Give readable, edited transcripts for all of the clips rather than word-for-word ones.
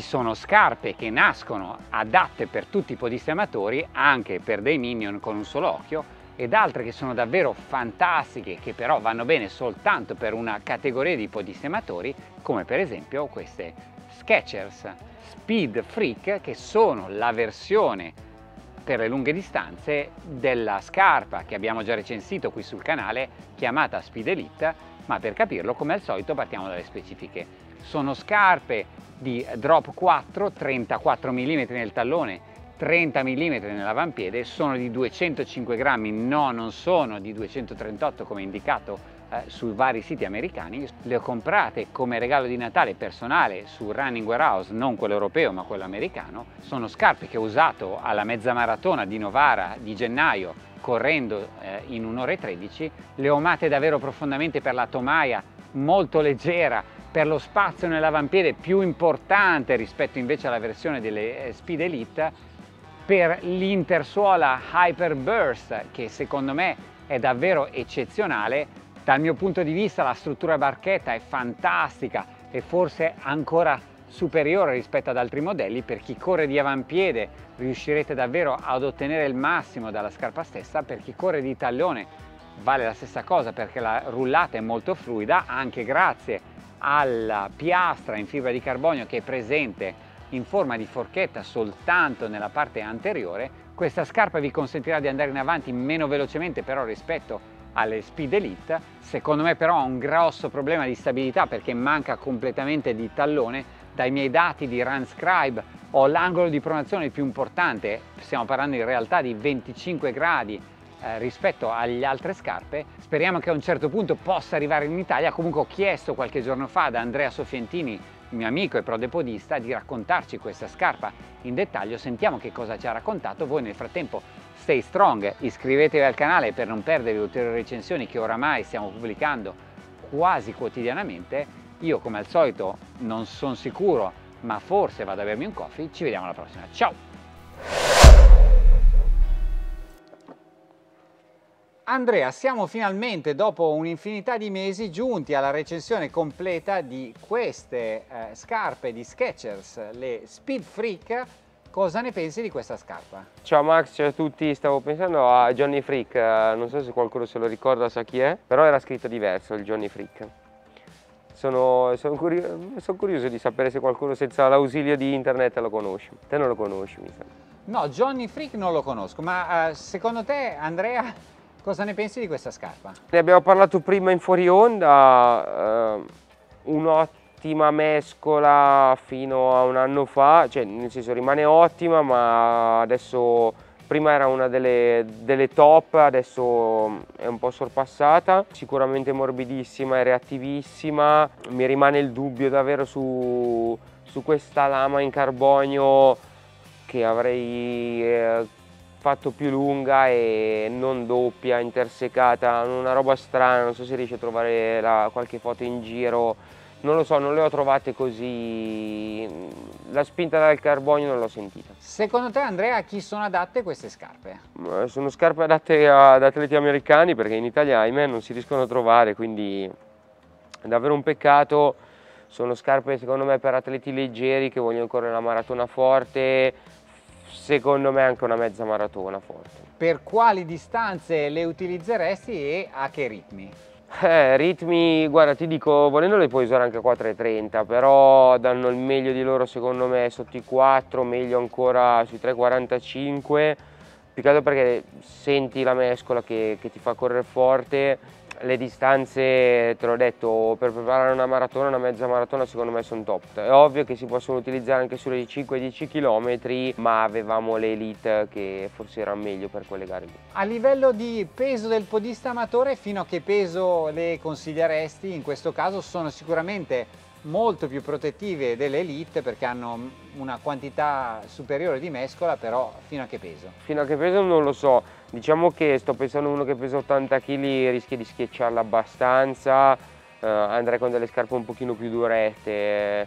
sono scarpe che nascono adatte per tutti i podisti amatori, anche per dei minion con un solo occhio, ed altre che sono davvero fantastiche, che però vanno bene soltanto per una categoria di podisti amatori, come per esempio queste Skechers Speed Freak, che sono la versione per le lunghe distanze della scarpa che abbiamo già recensito qui sul canale, chiamata Speed Elite, ma per capirlo, come al solito, partiamo dalle specifiche. Sono scarpe di drop 4, 34 mm nel tallone, 30 mm nell'avampiede, sono di 205 grammi, no, non sono di 238 come indicato sui vari siti americani. Le ho comprate come regalo di Natale personale su Running Warehouse, non quello europeo ma quello americano. Sono scarpe che ho usato alla mezza maratona di Novara di gennaio, correndo in 1 ora e 13. Le ho amate davvero profondamente per la tomaia molto leggera, per lo spazio nell'avampiede più importante rispetto invece alla versione delle Speed Elite, per l'intersuola Hyper Burst, che secondo me è davvero eccezionale. Dal mio punto di vista la struttura barchetta è fantastica e forse ancora superiore rispetto ad altri modelli. Per chi corre di avampiede riuscirete davvero ad ottenere il massimo dalla scarpa stessa. Per chi corre di tallone vale la stessa cosa, perché la rullata è molto fluida, anche grazie alla piastra in fibra di carbonio che è presente in forma di forchetta soltanto nella parte anteriore. Questa scarpa vi consentirà di andare in avanti meno velocemente però rispetto alle Speed Elite. Secondo me però ha un grosso problema di stabilità, perché manca completamente di tallone. Dai miei dati di RunScribe ho l'angolo di pronazione più importante, stiamo parlando in realtà di 25 gradi rispetto alle altre scarpe. Speriamo che a un certo punto possa arrivare in Italia. Comunque ho chiesto qualche giorno fa ad Andrea Sofientini, mio amico e prodepodista, di raccontarci questa scarpa in dettaglio. Sentiamo che cosa ci ha raccontato. Voi nel frattempo stay strong, iscrivetevi al canale per non perdere le ulteriori recensioni che oramai stiamo pubblicando quasi quotidianamente. Io come al solito non sono sicuro, ma forse vado a bermi un coffee. Ci vediamo alla prossima, ciao! Andrea, siamo finalmente, dopo un'infinità di mesi, giunti alla recensione completa di queste scarpe di Skechers, le Speed Freak. Cosa ne pensi di questa scarpa? Ciao Max, ciao a tutti. Stavo pensando a Johnny Freak, non so se qualcuno se lo ricorda, sa chi è, però era scritto diverso il Johnny Freak. Sono curioso di sapere se qualcuno senza l'ausilio di internet lo conosce. Te non lo conosci, mi sa. No, Johnny Freak non lo conosco, ma secondo te, Andrea, cosa ne pensi di questa scarpa? Ne abbiamo parlato prima in fuori onda, un'ottima mescola fino a un anno fa, cioè nel senso rimane ottima, ma adesso prima era una delle top, adesso è un po' sorpassata. Sicuramente morbidissima e reattivissima. Mi rimane il dubbio davvero su questa lama in carbonio, che avrei fatto più lunga e non doppia, intersecata, una roba strana. Non so se riesci a trovare qualche foto in giro, non lo so, non le ho trovate così, la spinta dal carbonio non l'ho sentita. Secondo te, Andrea, a chi sono adatte queste scarpe? Sono scarpe adatte ad atleti americani, perché in Italia ahimè non si riescono a trovare, quindi è davvero un peccato. Sono scarpe secondo me per atleti leggeri che vogliono correre una maratona forte, secondo me anche una mezza maratona forte. Per quali distanze le utilizzeresti e a che ritmi? Ritmi, guarda, ti dico, volendo le puoi usare anche a 4,30, però danno il meglio di loro secondo me sotto i 4, meglio ancora sui 3,45, più che altro perché senti la mescola che ti fa correre forte. Le distanze, te l'ho detto, per preparare una maratona, una mezza maratona, secondo me sono top. È ovvio che si possono utilizzare anche sulle 5-10 km, ma avevamo le Elite che forse erano meglio per quelle gare lì. A livello di peso del podista amatore, fino a che peso le consiglieresti? In questo caso sono sicuramente molto più protettive delle Elite, perché hanno una quantità superiore di mescola, però fino a che peso? Fino a che peso non lo so. Diciamo che sto pensando uno che pesa 80 kg rischia di schiacciarla abbastanza, andrei con delle scarpe un pochino più durette,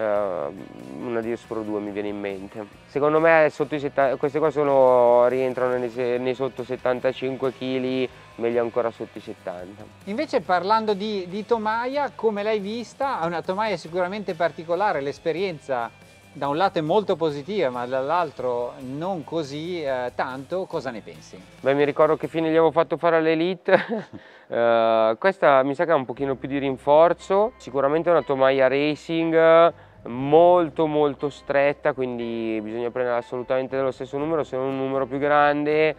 una Dios Pro 2 mi viene in mente. Secondo me sotto i 70, queste qua rientrano nei sotto 75 kg, meglio ancora sotto i 70. Invece parlando di tomaia, come l'hai vista? È una tomaia sicuramente particolare, l'esperienza da un lato è molto positiva, ma dall'altro non così tanto, cosa ne pensi? Beh, mi ricordo che fine gli avevo fatto fare all'Elite. Questa mi sa che ha un pochino più di rinforzo, sicuramente è una tomaia racing molto stretta, quindi bisogna prendere assolutamente dello stesso numero, se non un numero più grande.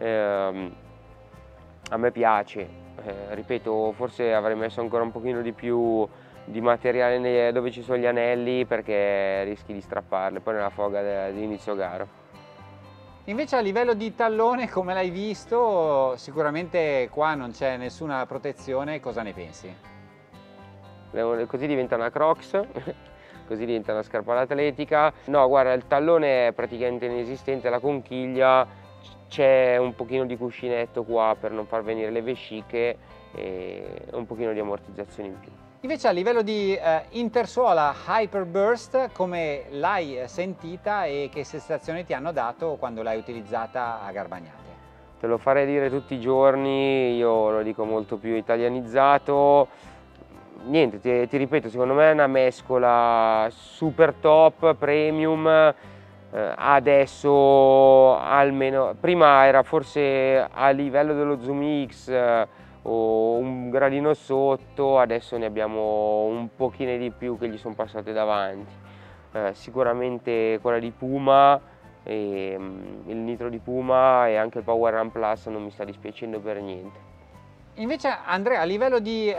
A me piace, ripeto, forse avrei messo ancora un pochino di più di materiale dove ci sono gli anelli, perché rischi di strapparle poi nella foga di inizio gara. Invece a livello di tallone, come l'hai visto, sicuramente qua non c'è nessuna protezione, cosa ne pensi? Così diventa una Crocs, così diventa una scarpa atletica. No, guarda, il tallone è praticamente inesistente, la conchiglia, c'è un pochino di cuscinetto qua per non far venire le vesciche e un pochino di ammortizzazione in più. Invece a livello di intersuola Hyperburst, come l'hai sentita e che sensazioni ti hanno dato quando l'hai utilizzata a Garbagnate? Te lo farei dire tutti i giorni, io lo dico molto più italianizzato. Niente, ti ripeto, secondo me è una mescola super top, premium. Adesso almeno, prima era forse a livello dello Zoom X o un gradino sotto, adesso ne abbiamo un pochino di più che gli sono passate davanti. Sicuramente quella di Puma, il nitro di Puma e anche il Power Run Plus non mi sta dispiacendo per niente. Invece Andrea, a livello di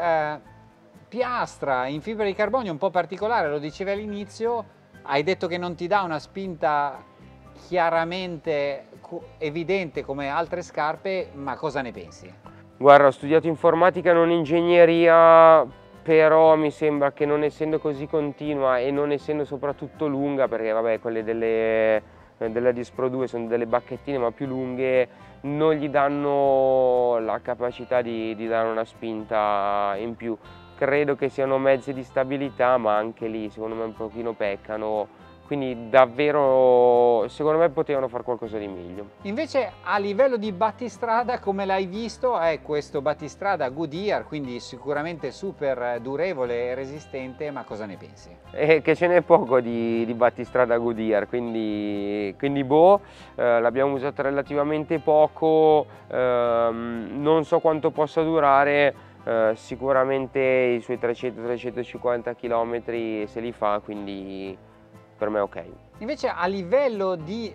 piastra in fibra di carbonio un po' particolare, lo dicevi all'inizio, hai detto che non ti dà una spinta chiaramente evidente come altre scarpe, ma cosa ne pensi? Guarda, ho studiato informatica, non ingegneria, però mi sembra che non essendo così continua e non essendo soprattutto lunga, perché vabbè, quelle della Dispro 2 sono delle bacchettine ma più lunghe, non gli danno la capacità di dare una spinta in più. Credo che siano mezzi di stabilità, ma anche lì secondo me un pochino peccano, quindi davvero secondo me potevano fare qualcosa di meglio. Invece a livello di battistrada, come l'hai visto, è questo battistrada Goodyear, quindi sicuramente super durevole e resistente, ma cosa ne pensi? Che ce n'è poco di battistrada Goodyear, quindi boh, l'abbiamo usata relativamente poco, non so quanto possa durare. Sicuramente i suoi 300-350 km se li fa, quindi per me è ok. Invece a livello di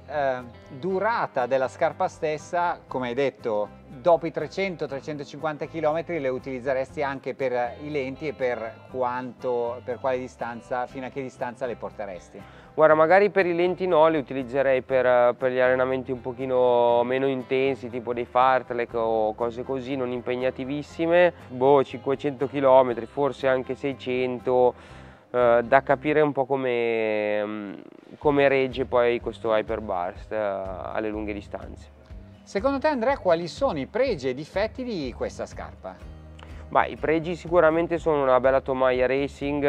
durata della scarpa stessa, come hai detto, dopo i 300-350 km le utilizzeresti anche per i lenti e per quale distanza, fino a che distanza le porteresti? Guarda, magari per i lenti no, li utilizzerei per gli allenamenti un pochino meno intensi, tipo dei fartlek o cose così, non impegnativissime. Boh, 500 km, forse anche 600, da capire un po' come regge poi questo Hyperburst alle lunghe distanze. Secondo te Andrea, quali sono i pregi e difetti di questa scarpa? Beh, i pregi sicuramente sono una bella tomaia racing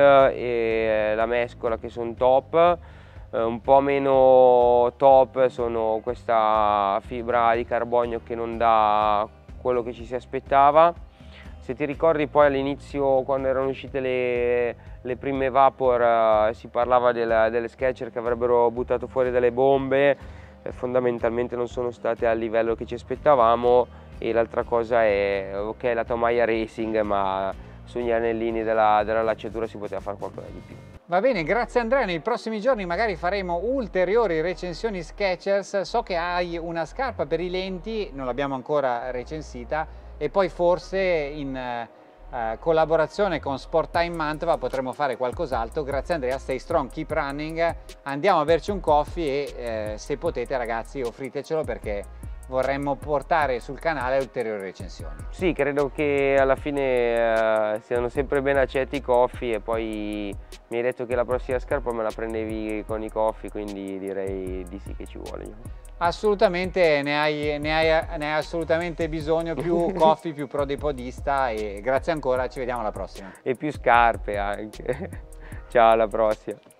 e la mescola che sono top. Un po' meno top sono questa fibra di carbonio che non dà quello che ci si aspettava. Se ti ricordi poi all'inizio, quando erano uscite le prime Vapor, si parlava delle Skechers che avrebbero buttato fuori delle bombe, fondamentalmente non sono state al livello che ci aspettavamo. E l'altra cosa è, ok, la tomaia racing, ma sugli anellini della lacciatura si poteva fare qualcosa di più. Va bene, grazie Andrea, nei prossimi giorni magari faremo ulteriori recensioni Skechers. So che hai una scarpa per i lenti, non l'abbiamo ancora recensita, e poi forse in collaborazione con Sport Time Mantova potremo fare qualcos'altro. Grazie Andrea, stay strong, keep running, andiamo a berci un coffee e se potete ragazzi offritecelo, perché vorremmo portare sul canale ulteriori recensioni. Sì, credo che alla fine siano sempre ben accetti i coffee, e poi mi hai detto che la prossima scarpa me la prendevi con i coffee, quindi direi di sì che ci vuole. Assolutamente, ne hai assolutamente bisogno, più coffee, più pro dei podista, e grazie ancora, ci vediamo alla prossima. E più scarpe anche. Ciao, alla prossima.